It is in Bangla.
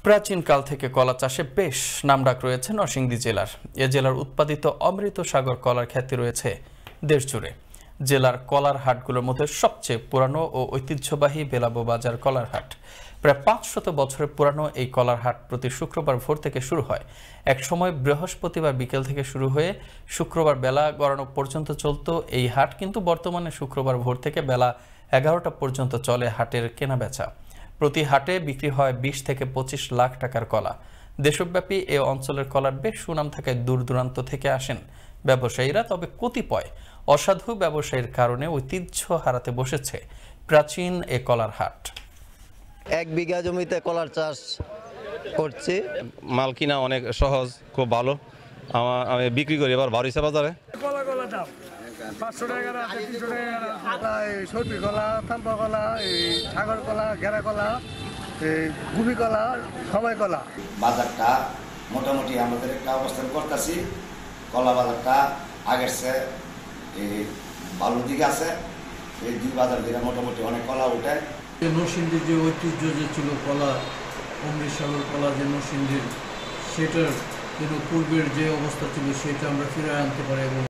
প্রাচীনকাল থেকে কলা চাষে বেশ নামডাক রয়েছে নরসিংদী জেলার। এ জেলার উৎপাদিত অমৃত সাগর কলার খ্যাতি রয়েছে দেশজুড়ে। জেলার কলার হাটগুলোর মধ্যে সবচেয়ে পুরানো ও ঐতিহ্যবাহী বেলাবো বাজার কলার হাট। প্রায় ৫০০ বছরের পুরানো এই কলার হাট প্রতি শুক্রবার ভোর থেকে শুরু হয়। এক সময় বৃহস্পতিবার বিকেল থেকে শুরু হয়ে শুক্রবার বেলা গড়ানো পর্যন্ত চলত এই হাট, কিন্তু বর্তমানে শুক্রবার ভোর থেকে বেলা ১১টা পর্যন্ত চলে হাটের কেনাবেচা। প্রতি হাটে বিক্রি হয় ২০ থেকে ২৫ লাখ টাকার কলা। দেশব্যাপী এ অঞ্চলের কলার বেশ সুনাম থাকায় দূর দূরান্ত থেকে আসেন ব্যবসায়ীরা। তবে কতিপয় অসাধু ব্যবসায়ীর কারণে ঐতিহ্য হারাতে বসেছে প্রাচীন এ কলার হাট। ১ বিঘা জমিতে কলার চাষ করছি। মাল কিনা অনেক সহজ, খুব ভালো। আমি বিক্রি করি এবার বাড়িছে বাজারে। সর্বি কলা, থাম্পা কলা, সাগর কলা, ঘেরা কলা, গুবি কলা, সময় কলা। বাজারটা মোটামুটি আমাদের একটা অবস্থান করতেছি। কলা বাজারটা আগের চেয়ে ভালো দিকে আছে। এই দুই বাজার দিকে মোটামুটি অনেক কলা উঠে। নরসিংদীর যে ঐতিহ্য যে ছিল কলা, অমৃত সাগর কলা যে নরসিংদীর, সেটার পূর্বের যে অবস্থা ছিল সেটা আমরা ফিরে আনতে পারি এবং